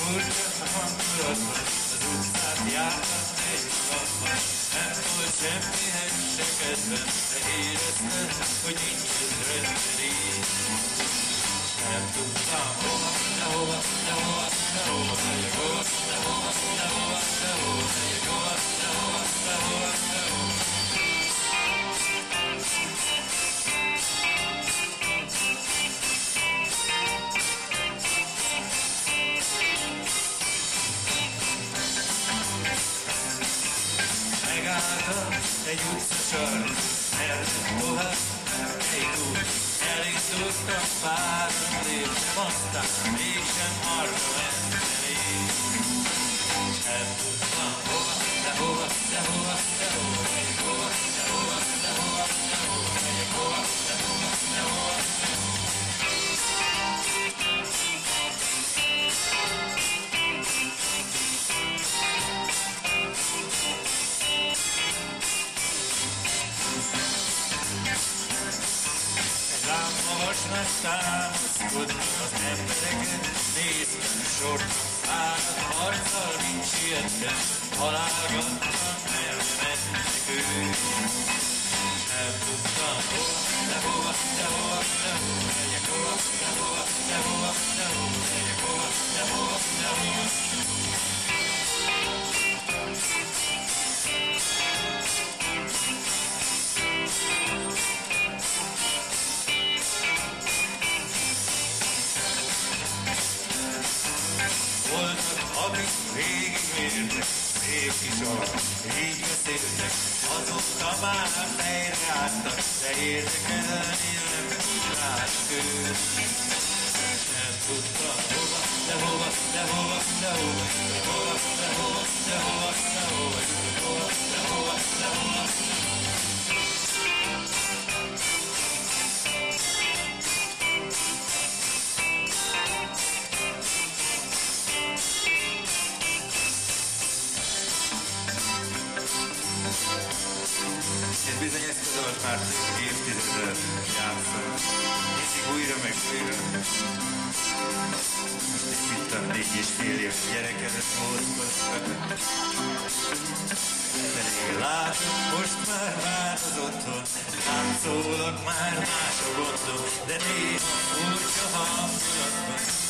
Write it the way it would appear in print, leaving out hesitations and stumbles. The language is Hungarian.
furcsa a hangulatban, az utcát jártam nélkülapban. Nem volt semmihez se kedvem, de éreztem, hogy nincs ez rendben így. Nem tudtam hova, de hova, de hova, de hova megyek, hova, de hova, de hova, de hova megyek, hova, de hova, de hova, de hova. Megálltam egy utcasarkon, mertem tovább, egy út. Elindultam páran, léptem, aztán mégsem arra mentem én. Nem tudtam hova, de hova, de hova, de hova megyek, hova, de hova, de hova, de hova megyek, hova, de hova, de hova, de hova. Magasnak támaszkodnak az embereket, néztem sorban, fáradt arccal, mint siettem, találgattam, merre mennek ők. Nem tudtam hova, de hova, de hova, de hova megyek, hova, de hova, de hova, de hova megyek, hova, de hova, de hova. Voltak, akik végigmértek, szép kis alak, így beszéltek, azóta már fejreálltak, de érdekelni nem tudták ők. Nem tudtam hova, de hova, de hova, de hova, de hova, de hova, de hova, de hova, de hova, de hova, de hova. És bizony ezt a dalt már évtizedet játszom. Nézik újra meg újra. Most itt a 4,5 éves gyerekedet hozgattak. Elég látom, most már változ otthon, látszólag már más a gondom, de néha furcsa hangulatban